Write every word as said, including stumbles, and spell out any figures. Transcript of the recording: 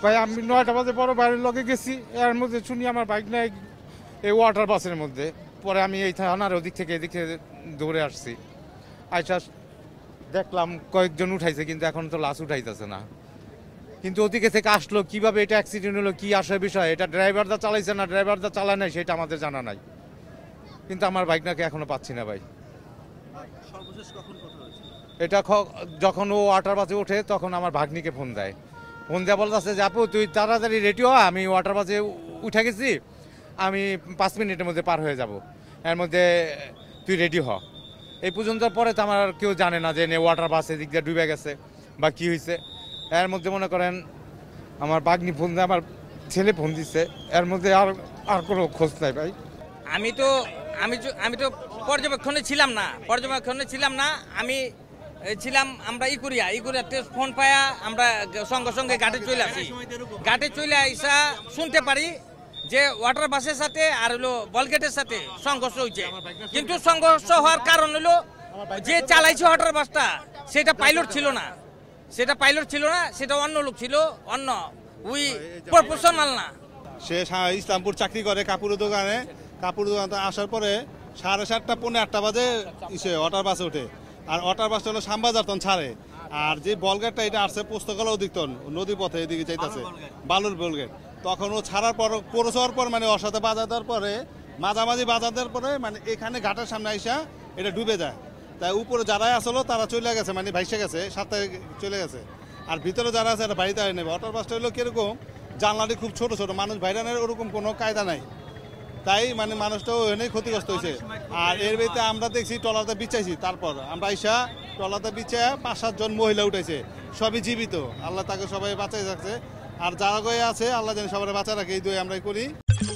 ভাই আমি নয়টা বাজে বড় বাইরের লগে গেছি, এর মধ্যে শুনি আমার বাইক নাই এই ওয়াটার বাসের মধ্যে। পরে আমি এই থানার ওদিক থেকে এদিক থেকে দৌড়ে আসছি, আইসা দেখলাম কয়েকজন উঠাইছে, কিন্তু এখন তো লাশ উঠাইতেছে না। কিন্তু ওদিকে থেকে আসলো কিভাবে, এটা অ্যাক্সিডেন্ট হলো কি আসে বিষয়, এটা ড্রাইভারদা চালাইছে না ড্রাইভারদা চালায় নাই সেটা আমাদের জানা নাই। কিন্তু আমার বাইক নাকি এখনো পাচ্ছি না ভাই। এটা যখন ও ওয়াটার বাসে ওঠে তখন আমার ভাগ্নিকে ফোন দেয়, ফোন দেওয়া বলতেছে যে আপু তুই তাড়াতাড়ি রেডি হ, আমি ওয়াটার বাসে উঠে গেছি, আমি পাঁচ মিনিটের মধ্যে পার হয়ে যাব, এর মধ্যে তুই রেডি হ। এই পর্যন্ত পরে তো আমার কেউ জানে না যে ওয়াটার বাস এদিক দিয়ে ডুবে গেছে বা কী হয়েছে। এর মধ্যে মনে করেন আমার ভাগ্নি ফোন দেয়, আমার ছেলে ফোন দিচ্ছে, এর মধ্যে আর আর কোনো খোঁজ নাই ভাই। আমি তো আমি আমি তো পর্যবেক্ষণে ছিলাম না পর্যবেক্ষণে ছিলাম না আমি ছিলাম আমরা ইকুরিয়া ইকুরিয়াতে ফোন পায়া আমরা সঙ্গে সঙ্গে ঘাটে চলে আসি। ঘাটে চলে আইসা শুনতে পারি যে ওয়াটার বাসের সাথে আর হলো বলগেটের সাথে সংঘর্ষ হয়েছে। কিন্তু সংঘর্ষ হওয়ার কারণ হলো যে চালাইছে ওয়াটার বাসটা সেটা পাইলট ছিল না, সেটা পাইলট ছিল না, সেটা অন্য লোক ছিল, অন্য উই প্রফেশনাল না। সে ইসলামপুর চাকরি করে কাপড়ের দোকানে, কাপড়ের দোকানে আসার পরে সাড়ে সাতটা পৌনে আটটা বাজে ইসে ওয়াটার বাসে ওঠে। আর ওয়াটার বাসটা হলো শ্যামবাজার তন ছাড়ে, আর যে বলগেটটা এটা আসছে পুস্তকালয় দিকতন নদী পথে এদিকে যাইতেছে বালুর বলগেট। তখন ও ছাড়ার পর পৌঁছে যাওয়ার পর মানে ওর সাথে বাজার দেওয়ার পরে মাঝামাঝি বাজার দেওয়ার পরে মানে এখানে ঘাটের সামনে আইসা এটা ডুবে যায়। তাই উপরে যারাই আসলো তারা চলে গেছে, মানে ভাইসে গেছে, সাথে চলে গেছে। আর ভিতরে যারা আছে এটা বাড়িতে নেবে। ওয়াটার বাসটা হলো কিরকম জানলাটি খুব ছোট ছোট, মানুষ বাইরানের ওরকম কোনো কায়দা নাই, তাই মানে মানুষটাও এনে ক্ষতিগ্রস্ত হয়েছে। আর এর ভিতরে আমরা দেখছি ট্রলারতে বিছাইছি, তারপর আমরা আইসা ট্রলারতে বিছায় পাঁচ সাতজন মহিলা উঠেছে, সবই জীবিত, আল্লাহ তাকে সবাই বাঁচাই রাখছে। আর যারা গয়ে আছে আল্লাহ যেন সবাই বাঁচা রাখে, এই দুই আমরাই করি।